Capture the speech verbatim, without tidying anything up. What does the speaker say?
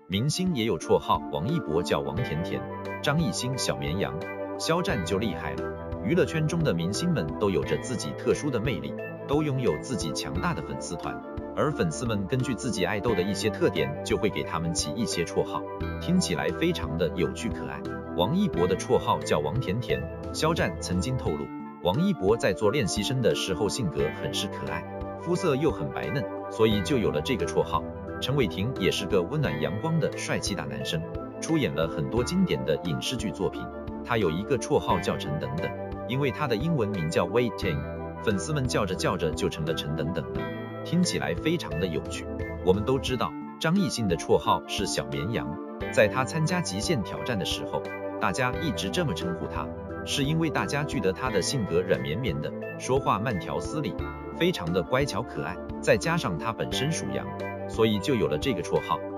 明星也有绰号，王一博叫王甜甜，张艺兴小绵羊，肖战就厉害了。娱乐圈中的明星们都有着自己特殊的魅力，都拥有自己强大的粉丝团，而粉丝们根据自己爱豆的一些特点，就会给他们起一些绰号，听起来非常的有趣可爱。王一博的绰号叫王甜甜，肖战曾经透露，王一博在做练习生的时候性格很是可爱，肤色又很白嫩，所以就有了这个绰号。陈伟霆也是个温暖阳光的帅气大男生，出演了很多经典的影视剧作品。他有一个绰号叫陈等等，因为他的英文名叫 Waiting， 粉丝们叫着叫着就成了陈等等了，听起来非常的有趣。我们都知道张艺兴的绰号是小绵羊，在他参加极限挑战的时候，大家一直这么称呼他，是因为大家觉得他的性格软绵绵的，说话慢条斯理，非常的乖巧可爱，再加上他本身属羊，所以就有了这个绰号。